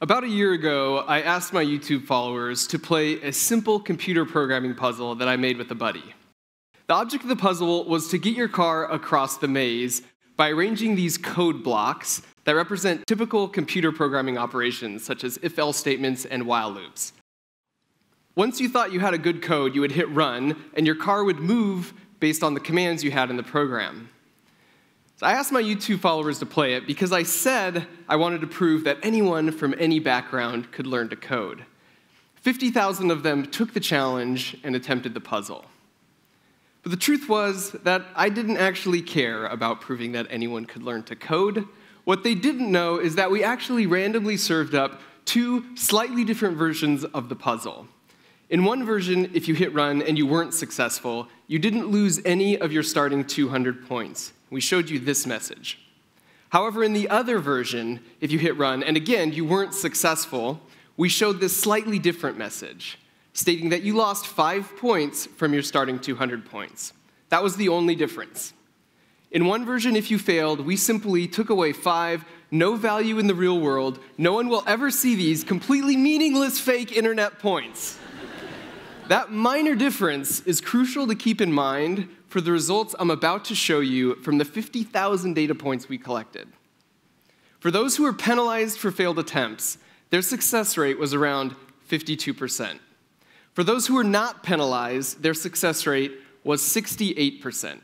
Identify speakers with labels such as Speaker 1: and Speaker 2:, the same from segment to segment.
Speaker 1: About a year ago, I asked my YouTube followers to play a simple computer programming puzzle that I made with a buddy. The object of the puzzle was to get your car across the maze by arranging these code blocks that represent typical computer programming operations, such as if-else statements and while loops. Once you thought you had a good code, you would hit run, and your car would move based on the commands you had in the program. So I asked my YouTube followers to play it because I said I wanted to prove that anyone from any background could learn to code. 50,000 of them took the challenge and attempted the puzzle. But the truth was that I didn't actually care about proving that anyone could learn to code. What they didn't know is that we actually randomly served up two slightly different versions of the puzzle. In one version, if you hit run and you weren't successful, you didn't lose any of your starting 200 points. We showed you this message. However, in the other version, if you hit run, and again, you weren't successful, we showed this slightly different message, stating that you lost 5 points from your starting 200 points. That was the only difference. In one version, if you failed, we simply took away 5, no value in the real world, no one will ever see these completely meaningless fake internet points. That minor difference is crucial to keep in mind for the results I'm about to show you from the 50,000 data points we collected. For those who were penalized for failed attempts, their success rate was around 52%. For those who were not penalized, their success rate was 68%.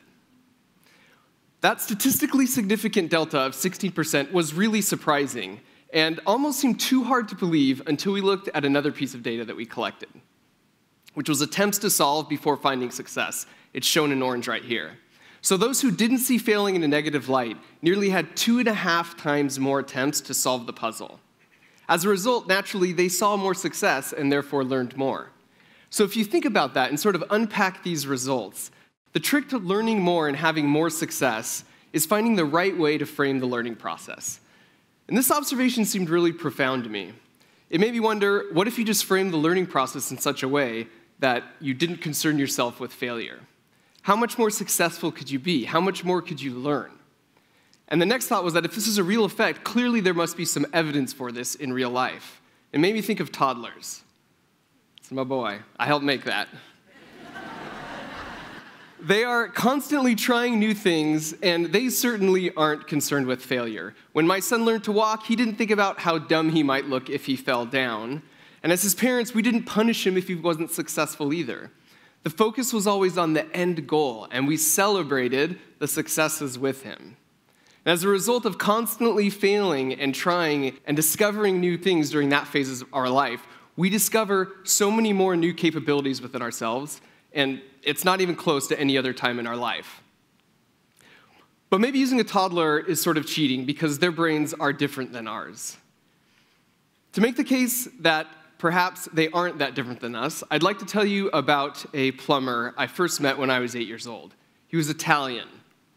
Speaker 1: That statistically significant delta of 16% was really surprising and almost seemed too hard to believe until we looked at another piece of data that we collected, which was attempts to solve before finding success. It's shown in orange right here. So those who didn't see failing in a negative light nearly had 2.5 times more attempts to solve the puzzle. As a result, naturally, they saw more success and therefore learned more. So if you think about that and sort of unpack these results, the trick to learning more and having more success is finding the right way to frame the learning process. And this observation seemed really profound to me. It made me wonder, what if you just framed the learning process in such a way that you didn't concern yourself with failure? How much more successful could you be? How much more could you learn? And the next thought was that if this is a real effect, clearly there must be some evidence for this in real life. It made me think of toddlers. It's my boy. I helped make that. They are constantly trying new things, and they certainly aren't concerned with failure. When my son learned to walk, he didn't think about how dumb he might look if he fell down. And as his parents, we didn't punish him if he wasn't successful either. The focus was always on the end goal, and we celebrated the successes with him. And as a result of constantly failing and trying and discovering new things during that phase of our life, we discover so many more new capabilities within ourselves, and it's not even close to any other time in our life. But maybe using a toddler is sort of cheating because their brains are different than ours. To make the case that perhaps they aren't that different than us, I'd like to tell you about a plumber I first met when I was 8 years old. He was Italian.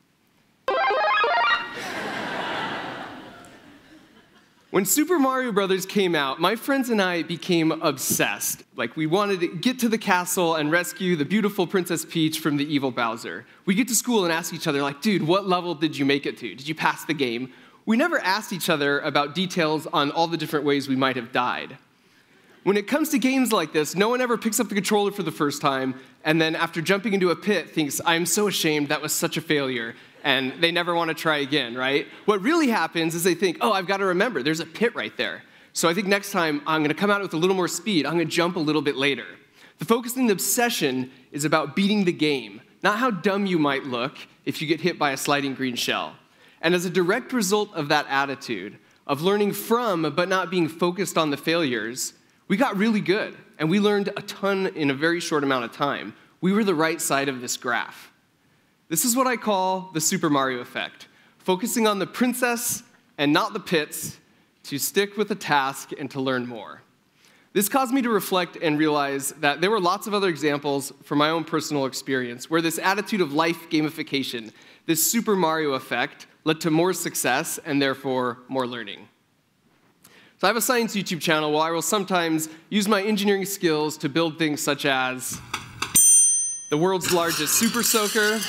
Speaker 1: When Super Mario Brothers came out, my friends and I became obsessed. Like, we wanted to get to the castle and rescue the beautiful Princess Peach from the evil Bowser. We get to school and ask each other, like, dude, what level did you make it to? Did you pass the game? We never asked each other about details on all the different ways we might have died. When it comes to games like this, no one ever picks up the controller for the first time, and then after jumping into a pit thinks, I'm so ashamed, that was such a failure, and they never want to try again, right? What really happens is they think, oh, I've got to remember, there's a pit right there. So I think next time I'm going to come out with a little more speed, I'm going to jump a little bit later. The focus and the obsession is about beating the game, not how dumb you might look if you get hit by a sliding green shell. And as a direct result of that attitude, of learning from but not being focused on the failures, we got really good, and we learned a ton in a very short amount of time. We were the right side of this graph. This is what I call the Super Mario effect, focusing on the princess and not the pits to stick with the task and to learn more. This caused me to reflect and realize that there were lots of other examples from my own personal experience where this attitude of life gamification, this Super Mario effect, led to more success and therefore more learning. So I have a science YouTube channel where I will sometimes use my engineering skills to build things such as the world's largest super soaker,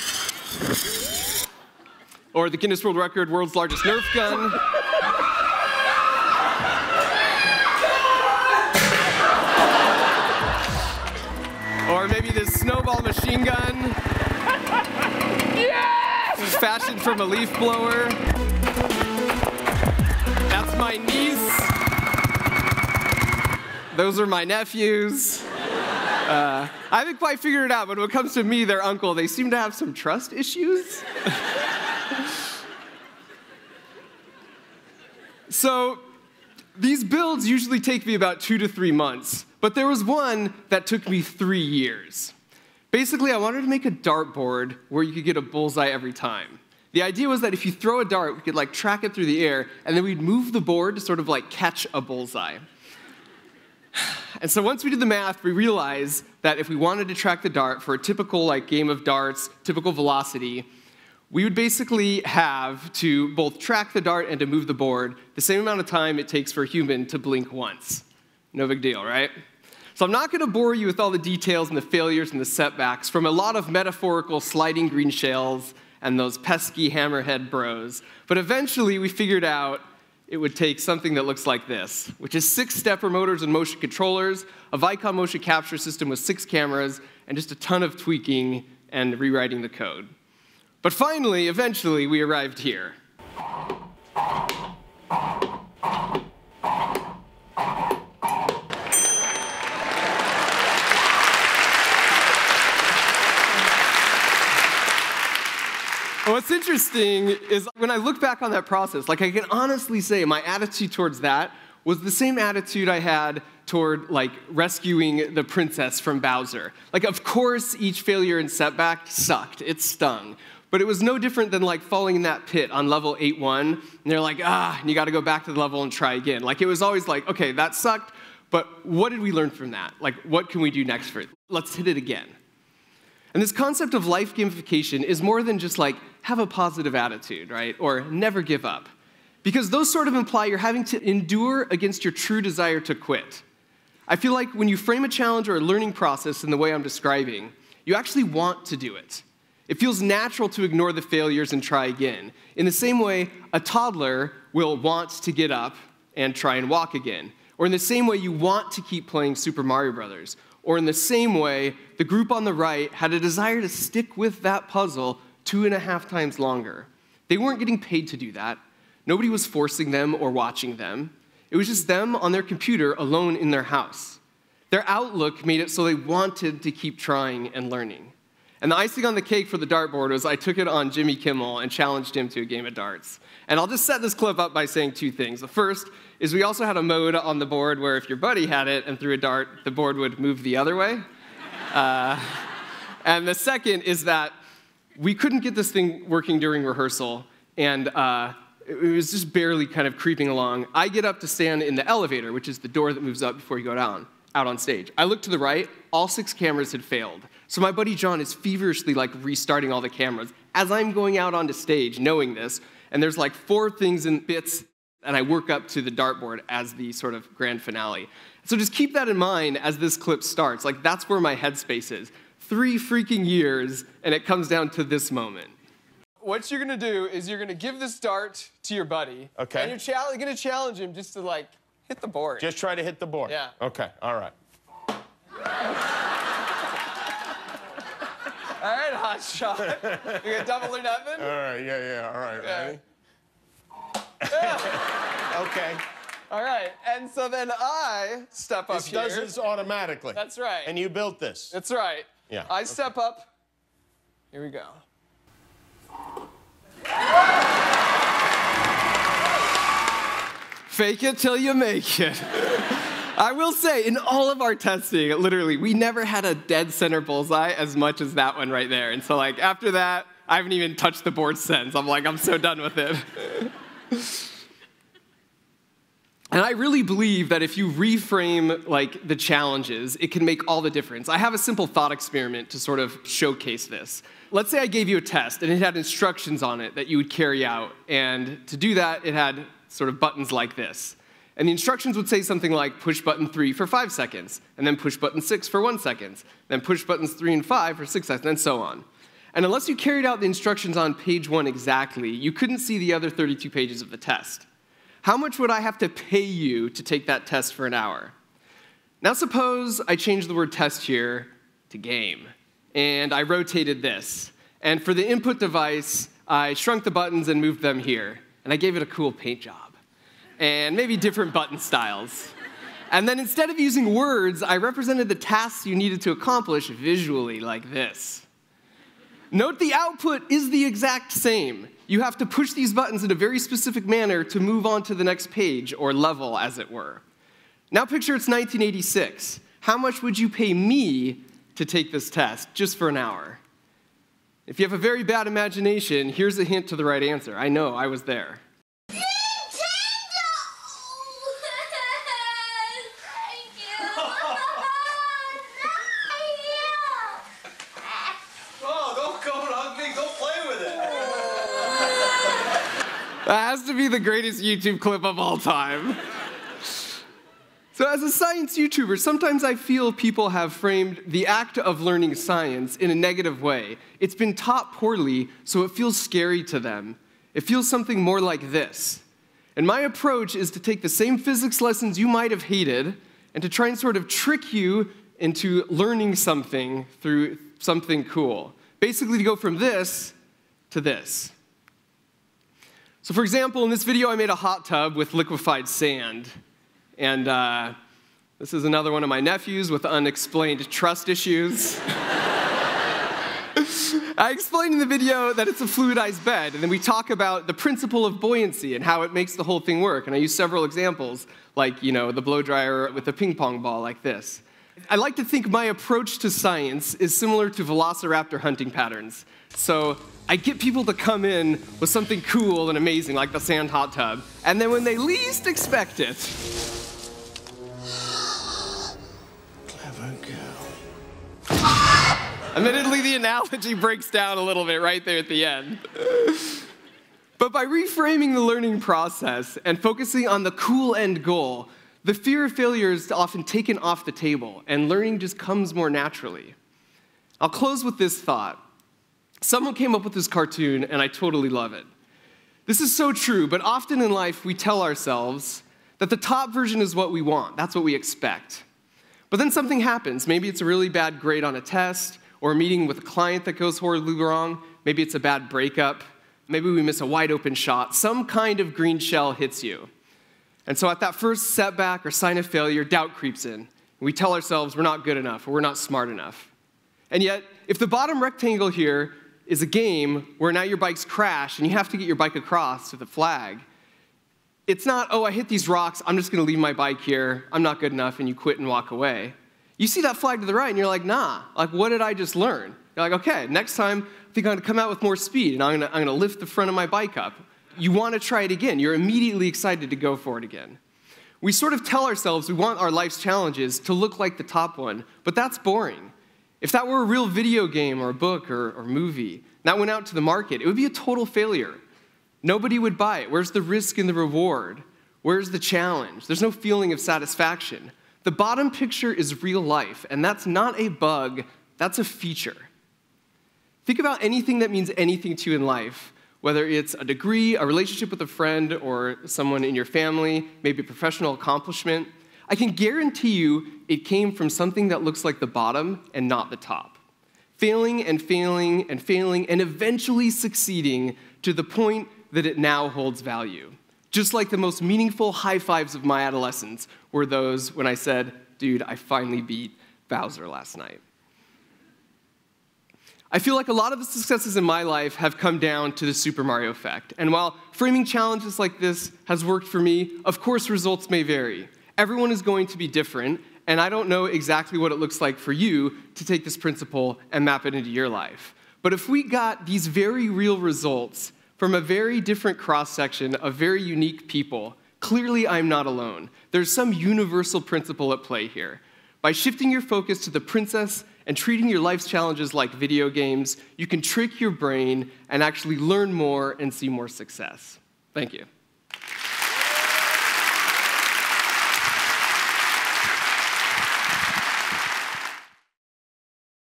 Speaker 1: or the Guinness World Record world's largest Nerf gun, Or maybe this snowball machine gun. Yes! Fashioned from a leaf blower. That's my niece. Those are my nephews. I haven't quite figured it out, but when it comes to me, their uncle, they seem to have some trust issues. So these builds usually take me about 2 to 3 months, but there was one that took me 3 years. Basically, I wanted to make a dartboard where you could get a bullseye every time. The idea was that if you throw a dart, we could like track it through the air, and then we'd move the board to sort of like catch a bullseye. And so once we did the math, we realized that if we wanted to track the dart for a typical like game of darts, typical velocity, we would basically have to both track the dart and to move the board the same amount of time it takes for a human to blink once. No big deal, right? So I'm not going to bore you with all the details and the failures and the setbacks from a lot of metaphorical sliding green shells and those pesky hammerhead bros. But eventually we figured out it would take something that looks like this, which is 6 stepper motors and motion controllers, a Vicon motion capture system with 6 cameras, and just a ton of tweaking and rewriting the code. But finally, eventually, we arrived here. What's interesting is when I look back on that process, like I can honestly say my attitude towards that was the same attitude I had toward like rescuing the princess from Bowser. Like of course each failure and setback sucked, it stung. But it was no different than like falling in that pit on level 8-1, and they're like, and you gotta go back to the level and try again. Like it was always like, okay, that sucked, but what did we learn from that? Like what can we do next for it? Let's hit it again. And this concept of life gamification is more than just like, have a positive attitude, right? Or never give up. Because those sort of imply you're having to endure against your true desire to quit. I feel like when you frame a challenge or a learning process in the way I'm describing, you actually want to do it. It feels natural to ignore the failures and try again. In the same way, a toddler will want to get up and try and walk again. Or in the same way, you want to keep playing Super Mario Brothers. Or in the same way, the group on the right had a desire to stick with that puzzle 2.5 times longer. They weren't getting paid to do that. Nobody was forcing them or watching them. It was just them on their computer alone in their house. Their outlook made it so they wanted to keep trying and learning. And the icing on the cake for the dartboard was I took it on Jimmy Kimmel and challenged him to a game of darts. And I'll just set this clip up by saying 2 things. The first is we also had a mode on the board where if your buddy had it and threw a dart, the board would move the other way. And the second is that we couldn't get this thing working during rehearsal, and it was just barely kind of creeping along. I get up to stand in the elevator, which is the door that moves up before you go out on stage. I look to the right, all 6 cameras had failed. So my buddy John is feverishly like restarting all the cameras as I'm going out onto stage knowing this, and there's like 4 things in bits, and I work up to the dartboard as the sort of grand finale. So just keep that in mind as this clip starts. Like that's where my headspace is. 3 freaking years, and it comes down to this moment. What you're gonna do is you're gonna give this dart to your buddy.
Speaker 2: Okay.
Speaker 1: And you're gonna challenge him just to like hit the board.
Speaker 2: Just try to hit the board.
Speaker 1: Yeah.
Speaker 2: Okay, all right.
Speaker 1: All right, hot shot. You gonna double or nothing?
Speaker 2: All right, yeah, all right,
Speaker 1: Yeah.
Speaker 2: ready? Yeah. Okay.
Speaker 1: All right, and so then I step up here.
Speaker 2: This does this automatically.
Speaker 1: That's right.
Speaker 2: And you built this.
Speaker 1: That's right.
Speaker 2: Yeah.
Speaker 1: I step up. Here we go. Fake it till you make it. I will say, in all of our testing, literally, we never had a dead center bullseye as much as that one right there. And so, like, after that, I haven't even touched the board since. I'm like, I'm so done with it. And I really believe that if you reframe like the challenges, it can make all the difference. I have a simple thought experiment to sort of showcase this. Let's say I gave you a test and it had instructions on it that you would carry out. And to do that, it had sort of buttons like this. And the instructions would say something like push button 3 for 5 seconds, and then push button 6 for 1 second, then push buttons 3 and 5 for 6 seconds, and so on. And unless you carried out the instructions on page 1 exactly, you couldn't see the other 32 pages of the test. How much would I have to pay you to take that test for an hour? Now suppose I change the word test here to game. And I rotated this. And for the input device, I shrunk the buttons and moved them here. And I gave it a cool paint job. And maybe different button styles. And then instead of using words, I represented the tasks you needed to accomplish visually, like this. Note the output is the exact same. You have to push these buttons in a very specific manner to move on to the next page, or level, as it were. Now picture it's 1986. How much would you pay me to take this test, just for an hour? If you have a very bad imagination, here's a hint to the right answer. I know, I was there. That has to be the greatest YouTube clip of all time. So as a science YouTuber, sometimes I feel people have framed the act of learning science in a negative way. It's been taught poorly, so it feels scary to them. It feels something more like this. And my approach is to take the same physics lessons you might have hated and to try and sort of trick you into learning something through something cool. Basically to go from this to this. So for example, in this video, I made a hot tub with liquefied sand. And this is another one of my nephews with unexplained trust issues. I explained in the video that it's a fluidized bed, and then we talk about the principle of buoyancy and how it makes the whole thing work. And I use several examples, like, the blow dryer with a ping pong ball like this. I like to think my approach to science is similar to velociraptor hunting patterns. So I get people to come in with something cool and amazing, like the sand hot tub, and then when they least expect it,
Speaker 2: clever girl.
Speaker 1: Admittedly, the analogy breaks down a little bit right there at the end. But by reframing the learning process and focusing on the cool end goal, the fear of failure is often taken off the table, and learning just comes more naturally. I'll close with this thought. Someone came up with this cartoon, and I totally love it. This is so true, but often in life we tell ourselves that the top version is what we want. That's what we expect. But then something happens. Maybe it's a really bad grade on a test, or a meeting with a client that goes horribly wrong. Maybe it's a bad breakup. Maybe we miss a wide open shot. Some kind of green shell hits you. And so at that first setback or sign of failure, doubt creeps in. And we tell ourselves we're not good enough, or we're not smart enough. And yet, if the bottom rectangle here is a game where now your bikes crash and you have to get your bike across to the flag, it's not, oh, I hit these rocks, I'm just going to leave my bike here, I'm not good enough, and you quit and walk away. You see that flag to the right, and you're like, nah, like, what did I just learn? You're like, okay, next time, I think I'm going to come out with more speed, and I'm going to lift the front of my bike up. You want to try it again. You're immediately excited to go for it again. We sort of tell ourselves we want our life's challenges to look like the top one, but that's boring. If that were a real video game or a book or movie, that went out to the market, it would be a total failure. Nobody would buy it. Where's the risk and the reward? Where's the challenge? There's no feeling of satisfaction. The bottom picture is real life, and that's not a bug, that's a feature. Think about anything that means anything to you in life, whether it's a degree, a relationship with a friend, or someone in your family, maybe a professional accomplishment. I can guarantee you it came from something that looks like the bottom and not the top. Failing and failing and failing and eventually succeeding to the point that it now holds value. Just like the most meaningful high fives of my adolescence were those when I said, dude, I finally beat Bowser last night. I feel like a lot of the successes in my life have come down to the Super Mario effect. And while framing challenges like this has worked for me, of course results may vary. Everyone is going to be different, and I don't know exactly what it looks like for you to take this principle and map it into your life. But if we got these very real results from a very different cross-section of very unique people, clearly I'm not alone. There's some universal principle at play here. By shifting your focus to the princess and treating your life's challenges like video games, you can trick your brain and actually learn more and see more success. Thank you.